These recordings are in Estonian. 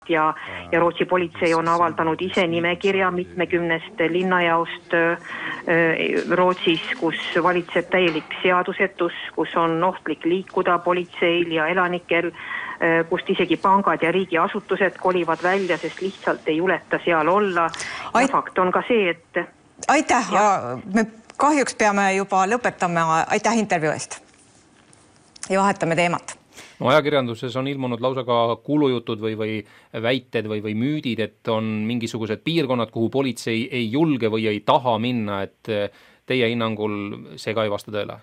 ja Rootsi politsei on avaldanud ise nimekirja mitmekümnest linnajaost Rootsis, kus valitseb täielik seadusetus, kus on ohtlik liikuda politseil ja elanikel, kust isegi pangad ja riigiasutused kolivad välja, sest lihtsalt ei juleta seal olla. Ja fakt on ka see, et... Aitäh! Me kahjuks peame juba lõpetama. Aitäh intervjuu eest! Ja vahetame teemat. No, ajakirjanduses on ilmunud lausa ka kuulujutud või väited või müüdid, et on mingisugused piirkonnad, kuhu politsei ei julge või ei taha minna, et teie hinnangul see ka ei vasta tõele?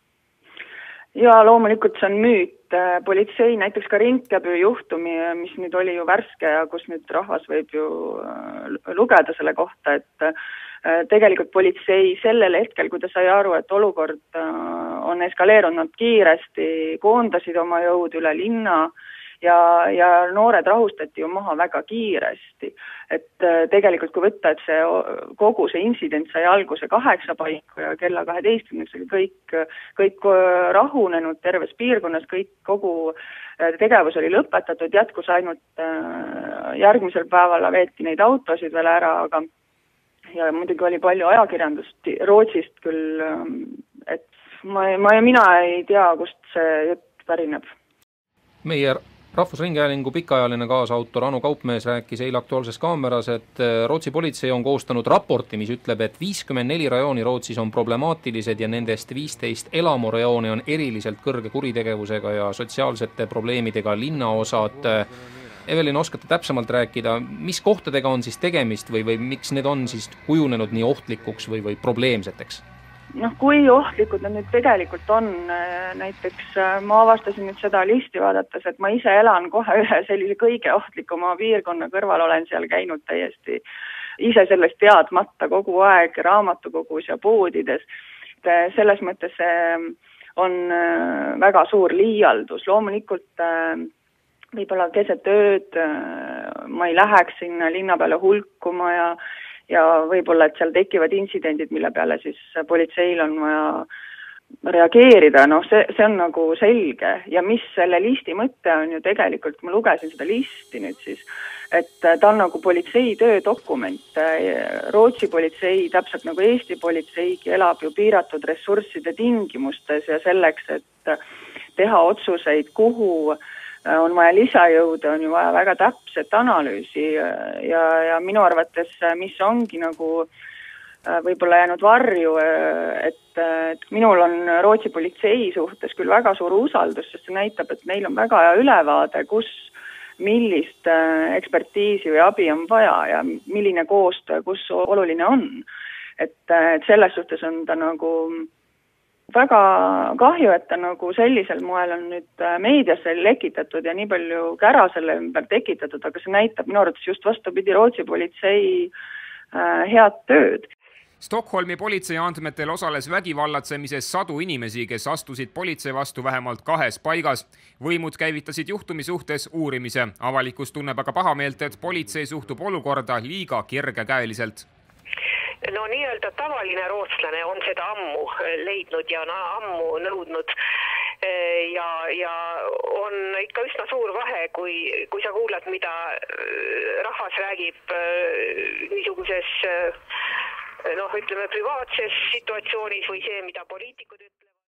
Ja loomulikult see on müüt. Politsei, näiteks ka Rinkeby juhtumi, mis nüüd oli ju värske ja kus nüüd rahvas võib ju lugeda selle kohta, et tegelikult politsei sellel hetkel, kui ta sai aru, et olukord on eskaleerunud kiiresti, koondasid oma jõud üle linna ja noored rahustati ju maha väga kiiresti. Et tegelikult kui võtta, et kogu see intsident sai alguse 8 paiku ja kella 12 oli kõik rahunenud terves piirkonnas, kogu tegevus oli lõpetatud, jätkus ainult järgmisel päeval veeti neid autosid veel ära, aga ja muidugi oli palju ajakirjandust Rootsist küll, et mina ei tea, kust see jutt pärineb. Meie Rahvusringhäälingu pikaajaline kaasautor Anu Kaupmees rääkis eile Aktuaalses Kaameras, et Rootsi politsei on koostanud raporti, mis ütleb, et 54 rajooni Rootsis on problemaatilised ja nendest 15 elamurejooni on eriliselt kõrge kuritegevusega ja sotsiaalsete probleemidega linnaosad. Evelin, oskate täpsemalt rääkida, mis kohtadega on siis tegemist või miks need on siis kujunenud nii ohtlikuks või probleemseteks? Kui ohtlikud nad nüüd tegelikult on, näiteks ma avastasin nüüd seda listi vaadates, et ma ise elan kohe ühe sellise kõige ohtlikuma piirkonna kõrval, olen seal käinud täiesti ise sellest teadmata kogu aeg raamatukogus ja poodides. Selles mõttes on väga suur liialdus. Loomulikult võib-olla keset ööd ma ei läheks sinna linna peale hulkuma ja võib-olla, et seal tekivad intsidendid, mille peale siis politseil on vaja reageerida, see on nagu selge. Ja mis selle listi mõte on ju tegelikult, ma lugesin seda listi nüüd siis, et ta on nagu politsei töödokument. Rootsi politsei, täpselt nagu Eesti politseigi, elab ju piiratud ressursside tingimustes ja selleks, et teha otsuseid, kuhu on vaja lisajõuda, on ju vaja väga täpset analüüsi ja minu arvates, mis ongi nagu võib-olla jäänud varju, et minul on Rootsi politsei suhtes küll väga suur usaldus, sest see näitab, et neil on väga hea ülevaade, millist ekspertiisi või abi on vaja ja milline koostöö, kus oluline on. Et selles suhtes on ta nagu väga kahju, et ta nagu sellisel moel on nüüd meediasse lekitatud ja nii palju kära selle ümber tekitatud, aga see näitab minu arvates just vastupidi Rootsi politsei head tööd. Stockholmi politsei andmetel osales vägivallatsemises 100 inimesi, kes astusid politsei vastu vähemalt 2 paigas. Võimud käivitasid juhtumi suhtes uurimise. Avalikkus tunneb aga pahameelt, et politsei suhtub olukorda liiga kergekäeliselt. No nii-öelda tavaline rootslane on seda ammu leidnud ja ammu nõudnud ja on ikka üsna suur vahe, kui sa kuulad, mida rahvas räägib niisuguses ütleme privaatses situatsioonis või see, mida poliitikud ütlevad.